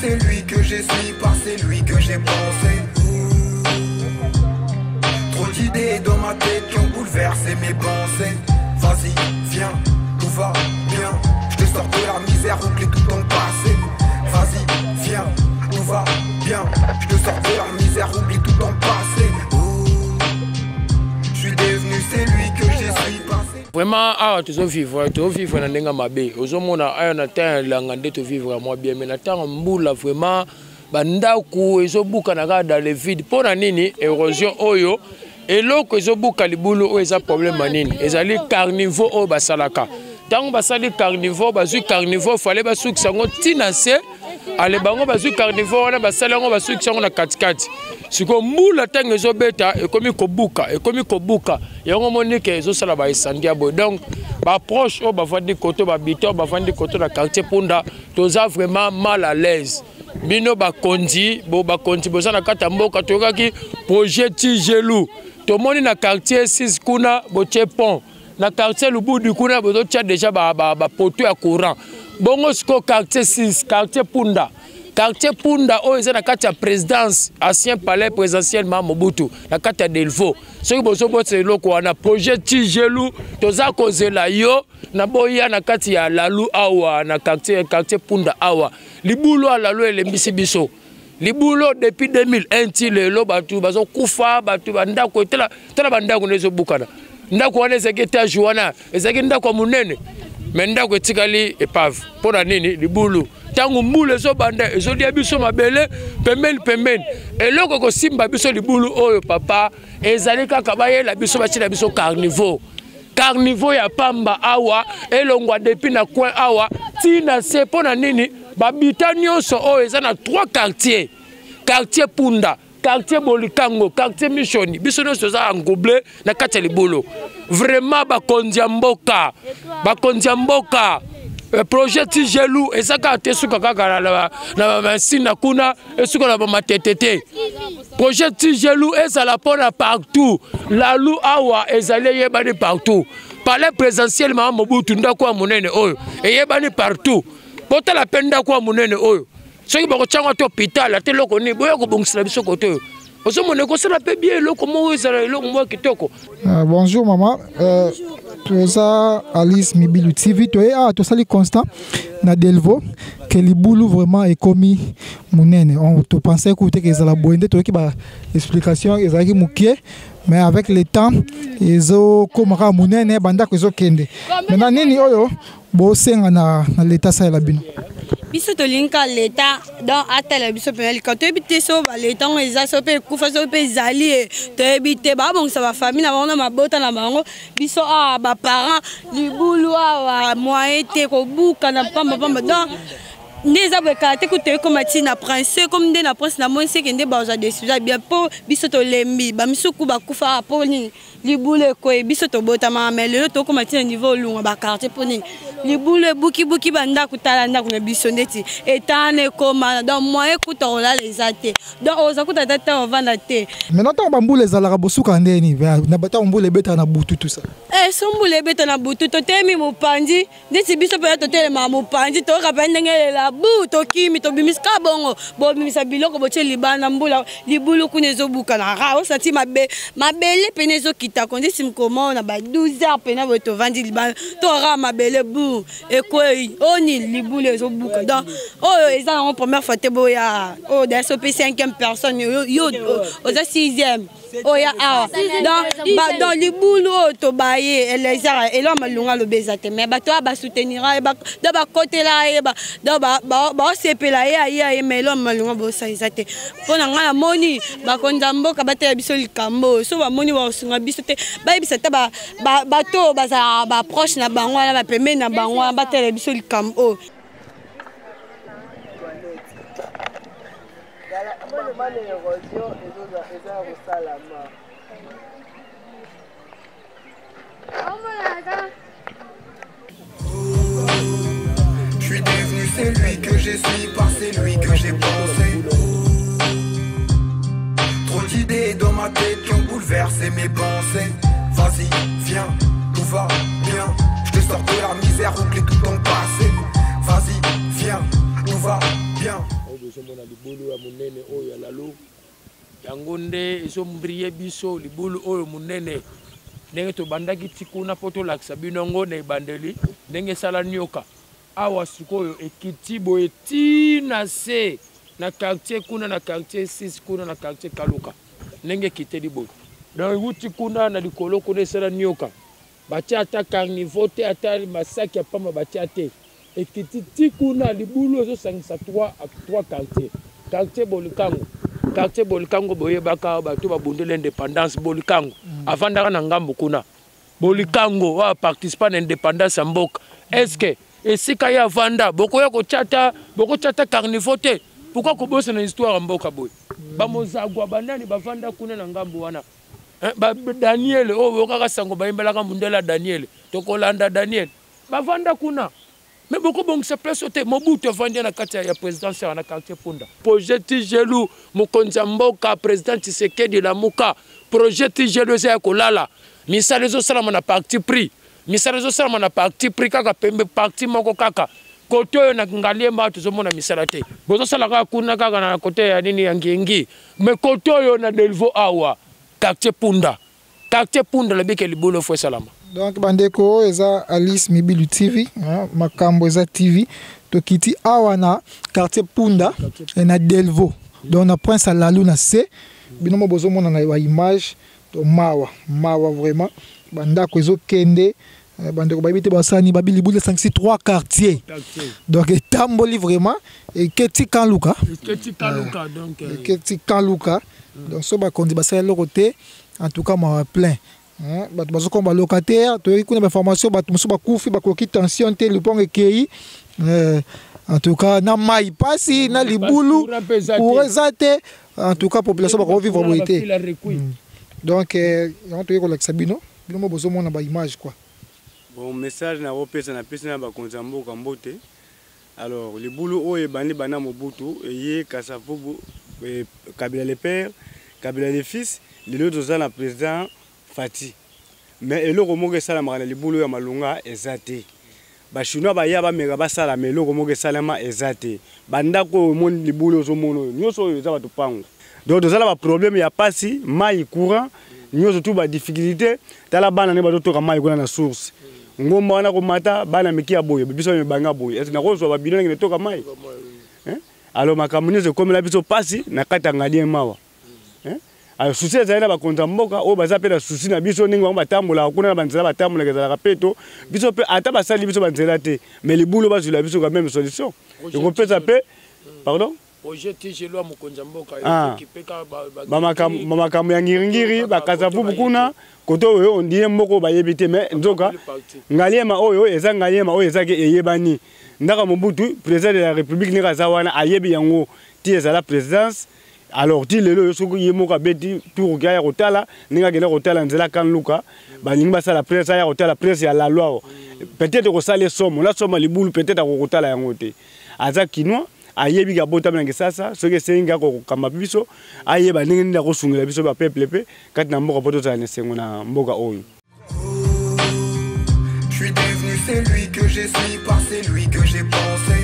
celui que je suis, par celui que j'ai pensé. Trop d'idées dans ma tête qui ont bouleversé mes pensées. Vas-y, viens, tout va bien. Je te sors de la misère, oublie tout ton passé. Vas-y, viens, tout va bien. Je te sors de la misère, oublie tout ton passé. Je suis devenu celui que je suis passé. Vraiment, tu veux vivre dans le mabé. Aujourd'hui, on a temps de vivre moi bien, mais on mboula vraiment. Bandaku ezobuka dans le vide. Pour la nini érosion oyo. Et là, que ezobuka libulu o eza problème manini. Ezali carnivore o basalaka. Tant basali carnivore, bazu carnivore fallait basu kisango tinase. Ale bango bazu carnivore na basali ngo basu kisango na katikati. Siko mbula tango ezobeta ekomi kobuka. Yango monique ezosala ba esandia bo. Donc ba proche o bavandi koto ba bito bavandi koto na quartier Punda, toza vraiment mal à l'aise. Bino bakondi bozana kata mboka tokaki projet Tigelou. To moni na quartier 6 kuna boche pont. Na quartier Lubudi kuna bozo tia déjà ba poto ya courant. Bongo sko quartier 6, quartier Punda. Quartier Punda o eza na kati ya présidence, ancien palais présidentiel Mobutu, na kati ya Delvaux. Soki bozo bote loko wana projet Tigelou, toza kozela yo na boya na kati ya Lalu awa na quartier Punda awa. Libulo a Lalu elembisi biso. Libulo depuis 2001 ti lelo batu bazo kufa batu bandako tela bandako nezo bukana. Ndako wana ezaki etage wana, ezaki ndako munene. Mais ndako etikali epave. Pona nini libulu. Tangu mbule zo banda ezolia biso mabele pembeni. Eloko ko simba biso libulu oyo papa ezali kaka bayela biso bachila biso carnivore. Carnivore ya pamba awa elongwa depuis na coin awa tina se pona nini babita nyonso oyo eza na 3 quartiers. Quartier Punda, quartier Bolikango, quartier Michoni. Biso nyonso za angoble na kati ya libulu. Vraiment bakondia mboka. Projet Tigelou ezaka tesuka kaka na masina kuna esuka na matetete. Projet Tigelou ezala pona partout. Lalu awa ezali yebani partout. Palais présidentiel Mobutu ndako ya munene oyo eyebani partout. Pota la penda kwa munene oyo. Soki bako changwa to hôpital ate loko ni boya ko bongisa biso koto. Ozo mone ko sala pe bien loko mo ezala loko mo kitoko. Bonjour maman. Toza Alice Mibilu TV to sali constant na Delvaux que libulu vraiment est commis munene. On te pensait que ezala boende to ki ba explication ezaki mukie. Mais avec le temps, ils ont commencé à monter banda ko kende. Maintenant nini oyo bo senga na l'état ça la bino. Biso to linka l'état dans atela biso penel quand tu habite so ba l'état on eza so pe kufa so pe zali to habite ba bon ça va famille na bango mabota na bango biso ba parents libulu moyen te ko buka na pamba dans Neza bekate kuté comme na prince comme de na prince na moi c'est que ndé baza décision bien pour biso to lembi ba misuku ba kufa pour ni libule ko biso to botama mais le to comme na niveau lunga ba quartier pour ni libule buki banda kutala nda kuna biso ndeti etane koma dans moi écoute on la les até donc oza kuta tata on va na té maintenant to bambule zalaka bosuka ndeni na bata mbule beta na butu tout ça sombule beta na butu to temi mopandi ndeti biso pe to telema mopandi to kapende ngela bu to kimi to bimiska bongo bo bimisa biloko boche libana mbula libulu kunezo buka na ra o sati mabele penezo kita konde simkoma na ba 12 heures pena bo to vandi libana to ra mabele bu e koi oni libulu ezo buka donc oh eza en première fois te boya oh da so pe 5e personne yo oza 6e oh ya dans libulu to baye eleza et l'homme lunga lo bezate mais ba to ba soutenira ba do ba côté là e ba do ba sepela ya mais l'homme lunga bo sa izate pona ngala moni ba konza mboka batela biso likambo so ba moni wa sunga biso te ba bisata ba to ba proche na bango na ba pembe na bango batela biso likambo Je suis devenu celui que je suis par celui que j'ai pensé. Trop d'idées dans ma tête qui ont bouleversé mes pensées. Vas-y, viens, tout va bien. Je te sors de la misère, oublie tout ton passé. Vas-y, viens, tout va bien. lalo yango nde ezombrie biso libulu oyo monene ndenge tobandaki tikuna po tolakisa bino ngo na ebandeli ndenge esala nioka awa sikoyo ekiti boye tina se na quartier kuna na quartier 6 kuna na quartier Kaluka ndenge ekiteli boye donc wuti kuna na likolo kuna esala nioka batia ata carnivore te ata masaki ya pamba batia te ekiti tikuna libulu ezosangisa 3 quartier Bolikango boye baka bato babunde l'indépendance Bolikango avandaka na ngambo kuna Bolikango wa participa na indépendance ya mboka est-ce que esika ya vanda bokoya ko chata carnivore te pourquoi ko bosa na histoire mboka boye ba mozagwa bandani bavanda kuna na ngambo wana ba Daniel o kaka sango bayembelaka mundela Daniel tokolanda Daniel bavanda kuna mais beaucoup bon se place te Mobutu avandi na kati ya présidence na quartier Punda projet Tigelu Mokonza mboka président Tshisekedi la muka projet Tigelu za kolala misale zo salama na parti pris kaka pembe parti moko kaka kote oyo na ngaliemba tozomona misala te bozosala kaka kuna kaka na kote ya nini ya ngengi mais kote oyo na Delvo awa quartier Punda le bike libolo fo salama. Donc bandeko eza Alice Mibilu TV makambo eza TV tokiti awa na quartier Punda et na Delvo donc na Prince Alalu na C binomo bozomona na ba image to mawa vraiment bandako ezokende bandeko babite basani babili boule 5-3 quartiers donc etamboli vraiment et keti Kaluka donc keti Kaluka donc so ba kondi basala lokote en tout cas ma plein bato bazokomba locataire toyei kuna bainformation bato mosusu bakufi bakoki tension te lipong ekei en tout cas na mai pasi na libulu pour eza te en tout cas population bakovivre boye te donc yango toyei kolakisa bino mo bozomona baimage quoi. Bon message na opesa na pesi na bakonzi ya mboka mbote alors libulu oyo ebandi bana Mobutu eye Kasavubu Kabila le père Kabila le fils lelo toza na président Fati mais eloko moko esalama na libulu ya malunga ezate ba chinois ba ya ba mega basala mais eloko moko esalama ezate bandako mon libulu ozomono nyoso oyo eza bato pango donc tozala ba problème ya pasi mai courant nyoso tu ba difficulté tala bana ne ba toka mai kuna na source ngomba wana ko mata bana miki ya boye biso me banga boye est na ko so ba bino ngi toka mai alors makamunize comme la biso pasi na kata ngalien mawa alors souci ezali ba konza mboka o baza pe na souci na biso ninga ba tambola kuna na banzela ba tambola kezala peto biso pe ata basali biso banzela te mais libulu bazula biso quand même solution ko pesa pe pardon projet Tigelu Mokonza mboka ekipeka ba makambo ya ngiringiri ba Kasavubu kuna koto oyo ondie mboko ba yebite mais nzoka ngaliema oyo eza ngaliema oyo eza ke eyebani ndaka Mobutu président de la République ni kazawana ayebi yango ti ezala présidence. Alors, si le souk yemoka beti tout gaya rotala, ninga gele rotala nzela kan luka, ba ninga sa la presse ya rotala presse ya la loi. Peut-être que ça les sommes, la somme libulu peut-être à rotala yangote. Aza kinwa ayebi ga bota mnanga sasa, ce que c'est nga ko kama biso, ayeba ninga nda ko sungela biso ba peuple pe, kat na mboka poto za nesengo na mboka oyo. Je suis devenu celui que je suis par celui que j'ai pensé.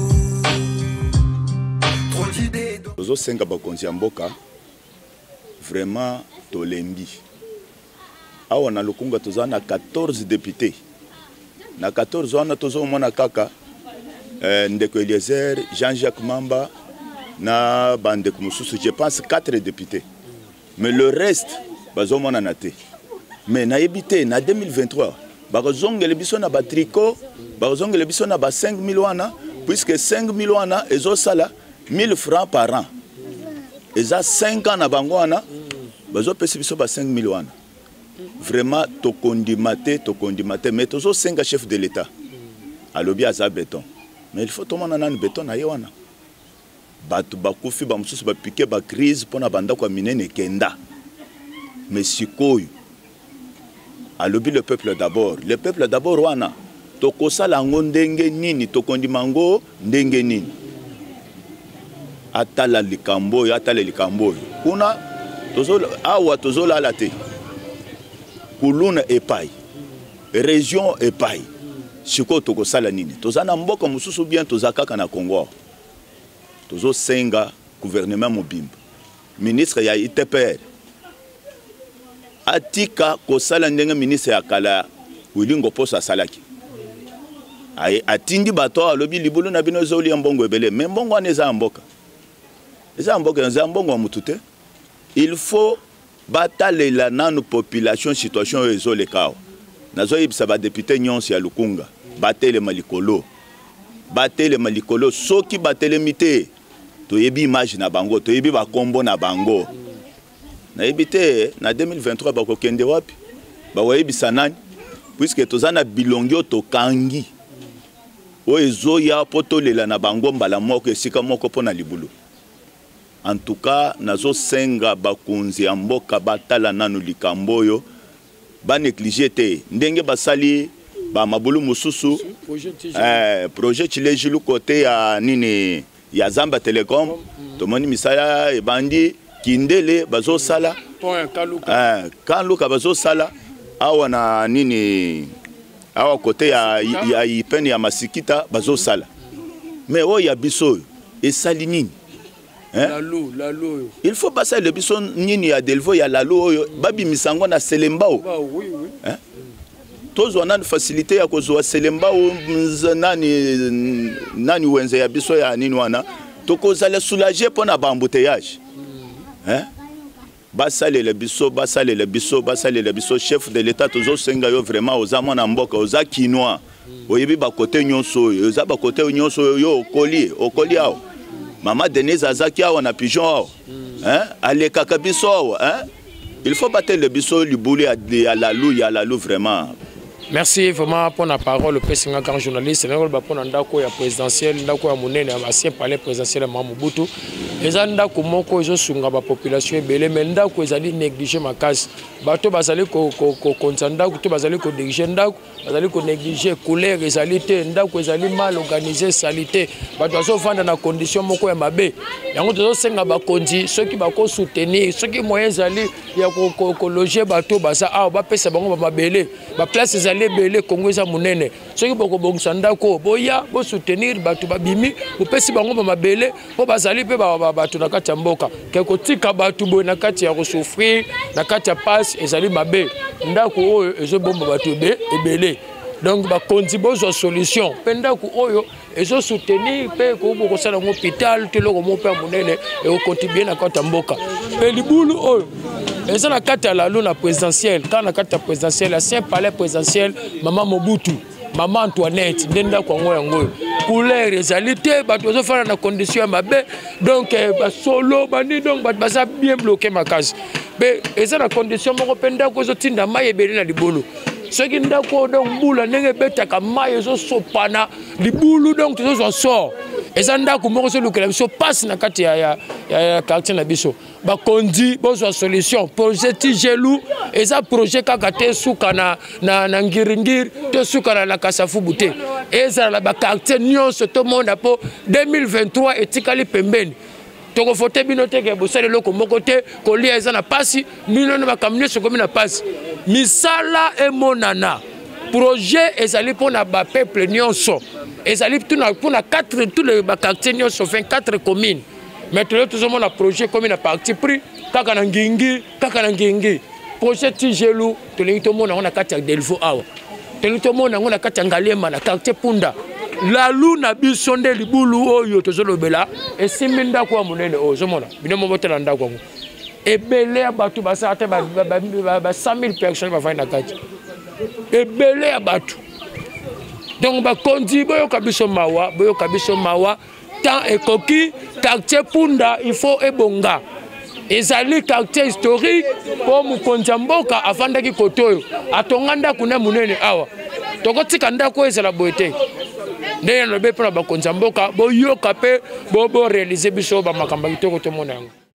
Tozo senga bakonzi ya mboka vraiment tolembi awa na Lukunga toza na 14 députés na 14 wana tozo mona kaka ndeko Eliezer Jean-Jacques Mamba na bandeko mususu je pense 4 députés mais le reste bazo mona na te mais na ebité na 2023 bazongele biso na ba tricot bazongele biso na ba 5000 wana puisque 5000 wana ezo sala 1000 francs par an. Et ça 5 ans na bangwana, bazo pesi biso ba 5000 wana. Vraiment to kondimate, mais tozo 5 chefs de l'État. Alobi aza béton. Mais il faut tout monde na béton na yewana. Batu bakufi ba mususu ba piquer ba crise pona banda kwa minene kenda. Mais sikoyo. Alobi le peuple d'abord. Le peuple d'abord wana. Toko sala ngo ndenge nini, to kondimango ndenge nini. Atala likambo kuna tozo awa tozo la te kuluna epai région epai siko toko sala nini tozana mboka mususu bien tozakaka na Congo tozo senga gouvernement mobimba ministre ya ITPR atika kosala ndenge ministre ya kala Wilingo Posa salaki atindi bato alobi libulu na bino zoli mbongo ebele mais mbongo wana eza mboka eza mbongo ya mutu te. Il faut batalela nanu population situation ezoleka nazo yebisa ba député nyonso ya Lukunga batele malikolo soki batele mite toyebi image na bango toyebi ba kombo na bango na yebite na 2023 bakokende wapi bawayebisa nani puisque tozana bilongio tokangi o ezoya potolela na bango mbala moko esika moko pona libulu. En tout cas nazo senga bakunzi ya mboka batala nanu likamboyo ba négliger te ndenge basali ba mabulu mususu projet Chilejilu côté ya nini ya Zamba Telecom tomoni misala ebandi kindele bazo sala Kaluka bazo sala awa na nini awa côté ya ipeni ya Masikita bazo sala mais o ya biso esali nini il faut passer le biso nini ya Delvo ya lalo babi misango na Selembao tozo na facilité ya kozwa Selembao nani wenze ya biso ya nini wana tokozala soulager pona ba embouteillage basale le biso chef de l'état tozo senga yo vraiment ozama na mboka oza kinois oyebi ba côté nyonso oza ba côté nyonso yo okoli awo Maman Denise Azaki a un pigeon. Allez, Kakabiso. Il faut battre le biseau, le boulet à la loup vraiment. Merci vraiment pour la parole, le président grand journaliste. Nous avons pour ndako ya présidentiel, ndako ya monene, ancien palais présidentiel à Mobutu. Les ndako moko ezo sunga ba population ebele, mais ndako ezali négliger ma case. Bato bazali ko kontsanda, ko bazali ko diriger ndako, bazali ko négliger couleur ezali te, ndako ezali mal organisé, salité. Bato azo vanda na condition moko ya mabe. Yango tozo senga ba kondi, ceux qui ba ko soutenir, ceux qui moyens ezali ya ko loger bato baza ba pesa bango ba mabele. Ba place ezali belé Congo za munene soki boko bongisa ndako boya bo soutenir batu babimi bopesi bango ba mabele po bazali pe batu na kati ya mboka keko tika batu bo na kati ya souffrir na kati ya passe ezali mabe ndako oyo ezo bomba batu ebele donc ba konzibo zo solution pe ndako oyo ezo soutenir pe ko boko sala ngo hôpital te loko mo pe munene e ko contribuer na kati ya mboka pe libulu oyo et ça, la carte à la lune présidentielle, quand la carte présidentielle, l'ancien palais présidentiel, maman Mobutu, maman Antoinette, Nenda Kongo Yango, couleur, réalité, bateau faire dans condition mabe, donc solo, bani donc baza bien bloqué ma case. Mais et ça la condition mon penda ko zotinda maye belina libolo. Ce qui ndako donc boula nenge betaka maye zo sopana libulu donc tous on sort. Et ça ndako mo so lukela so passe na kati ya quartier na biso. Ba kondi bozo solution projet Tijelou et ça projet kakate suka na ngiringir te suka na kasafu bute. Et ça la ba quartier nyonso to monde po 2023 etikali pembeni. Toko fote binote ke bosale loko mokote ko lia eza na pasi bino na bakamine so komi na pasi misala e monana projet ezali pona ba peuple nyonso ezali tuna pona 4 tous les quartiers nyonso 24 communes maintenant tout le monde a projet comme na parti pris kaka na ngingi projet Tijelou to le to mona na kati ya Delvo awa to mona na kati ya Ngalema na quartier Punda la luna bisonde libulu oyo tozolobela esimi ndako ya munene ozomona bino mobotela ndako ngo ebele ya batu basa ate ba 100,000 personnes ba fina kati ebele ya batu donc ba kondi boyo kabiso mawa tant ekoki quartier Punda il faut ebonga ezali quartier historique pour mukonzi mboka afandaki kotoyo atonganda kuna munene awa tokotika ndako ezala boete ndenge no be pona bakonzi mboka boyoka pe bo réaliser biso ba makamba kitoko to mona yango.